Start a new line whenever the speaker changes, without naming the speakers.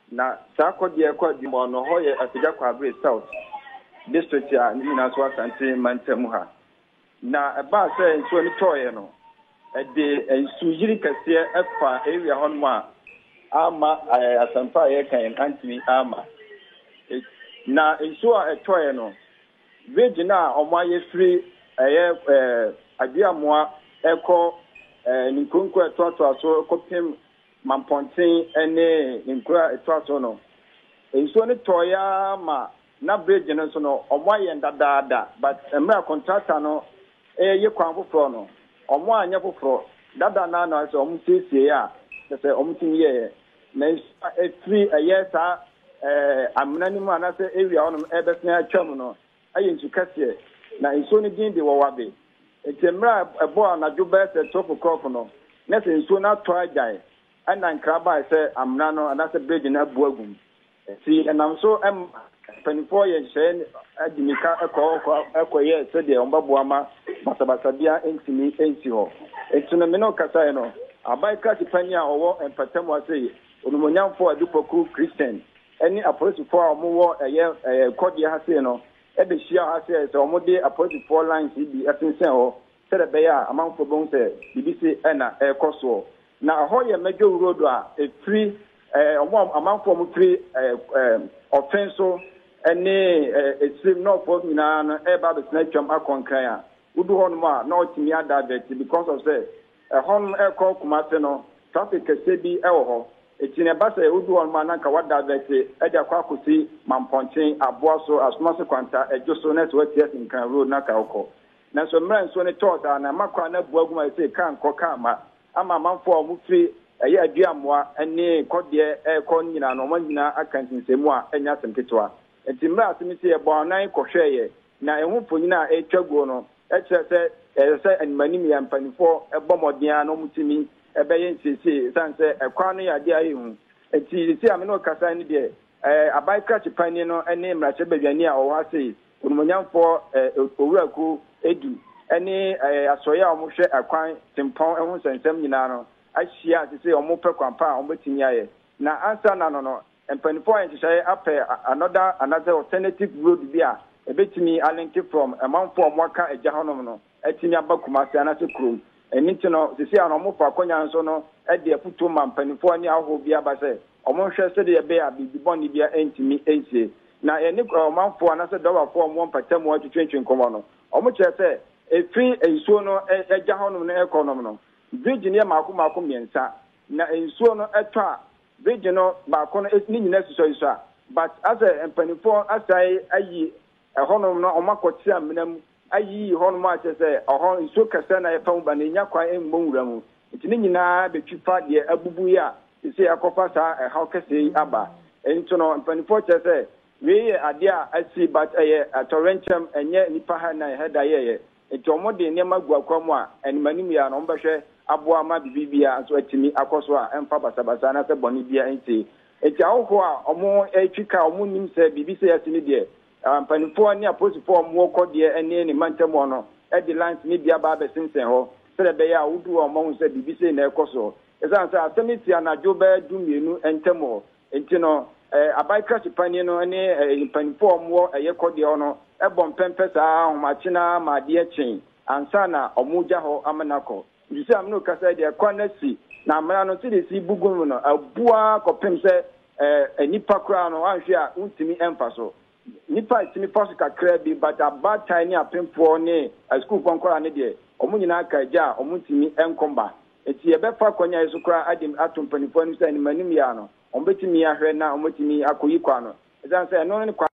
na saa kɔdeɛ kɔdi mo no hɔ yɛ Afigya Kwabre South district a ni na so asante mantam ha na eba sɛ nsuo ne tɔɔyɛ no ɛde nsu yiri kɛseɛ ɛfa area hɔ no a ama asampa a yɛ kan antimi ama na nsuo a ɛtɔɔyɛ no region a ɔmo ayɛ firi ɛyɛ aduamoa ɛkɔ ninkonko ɛtoatoa so kɔpem Mamponten ene nkura etwaso no enso ne toya ma na bridge no so no omo aye ndadaada but emra contractor no ye kwan foforo no omo anya foforo dada na na so omo siesie a se omo tin ye na free aye sa amna ni mu anase area onom ebesna atwam no aye nsu kase na enso ne din de wowabe etemra ebo anadwo be se top crop no na se enso na to agyae ana nkraba ise amna no anase bridge na buagum si enam so panifo ye hye adimika ekoye se de ombaboama basabasabia entimi enti ho etuna me no kasa no abai krati pania owo empatamu ase onumonyamfo adupoku Christian eni apolitifo a omowo eye kodie ha se no ebe hia ha se se omode apolitifo lines bi asensen ho se de be ya amanfo bon se bibisi ena ekoso na ahoye mejo road a free amanfo mu free offenso ene extreme north for nyina no eba be snatcham akonkran a udu hon mu a na otimi adavet because of say hon ekọ kumase no traffic kese bi ewo ho etine ba say udu hon mu na nka wadavet e de akwa akosi Mamponten aboaso asomase kwanta ejoso net watias nkan road na ka okọ na so mran so ne tota na makwa na buagum a say kan kọ ka ma ama manfo mu fi eye aduamoa ene kodie ekọ nyina no mo nyina akansinsemu a enya asemketewa etimra asemiti e bonan kohweye na ehufo nyina etwago no ekyerese se animanim ya mpanifo ebomodea no mutimi ebeye nsisi sanse ekwa no ya dia ehu enti si ameno kasa ni de abai krachi pani no ene mrache badwani a owa sei onumonyamfo owuraku edu ene asoya omohwe akwan tempon ehun sensem nyina no ahia se omo pekwampa a ombetimi aye na ansa na no empanifo enhye ape another alternative road bia ebetimi alinki from amanfo omwaka eja honom no etimi abakumase anase krom eniti no sisi an omofa akonya nso no ede afuto mampanifo ani aho bia ba se omonhwe se de be abibiboni bia entimi ensie na eni omanfo anase dawafo omwo mpatamu atwetwen komo no omo kyerese efi ensuo no eja honom no ekonom no Virginia mako miensa na ensuo no eto a Virginia baako no ni nyina suso a but as a empanifo asai ayi honom no omakoti amnam ayi honom a kyese ohon ensuo kasa na yefa ba na nya kwa emmowura mu nti ni nyina betwifa de abubu ya sisi akofa sa how kase aba ento no empanifo kyese we ade a asi but torrentium enye nipa ha na heda ye enti omode nema guakwam a animanim ya no mbehwe aboa ma bibia so atimi akoso a emfa basabasa na se boni bia enti awoho a omo etwika omo nim se bibise yasini de ampanifo ni aposifo omo kodie ene ni mantamo no e de lines ni bia ba be sensen ho se be ya wudu omo se bibise na ekoso esan se asemiti anajo be dumienu entemo enti no abai crash pani no ene ampanifo omo eye kodie ono ebom pempesa ahomachina ma de echen ansa na omo gya ho amanako Jisi amno kasa de kwanasi na amara no ti si bugum no abua kopem se nipa kra no anhwe a untimi emfaso nipa timi post kakra bi but about tiny apemfo ne school konkora ne de omunyina kaja omuntimi enkomba eti ebefa kwanya yesu kra adim atompanifo ni se ni manim ya no ombetimi ahwe na omutimi akoyi kwa no ezan se no ne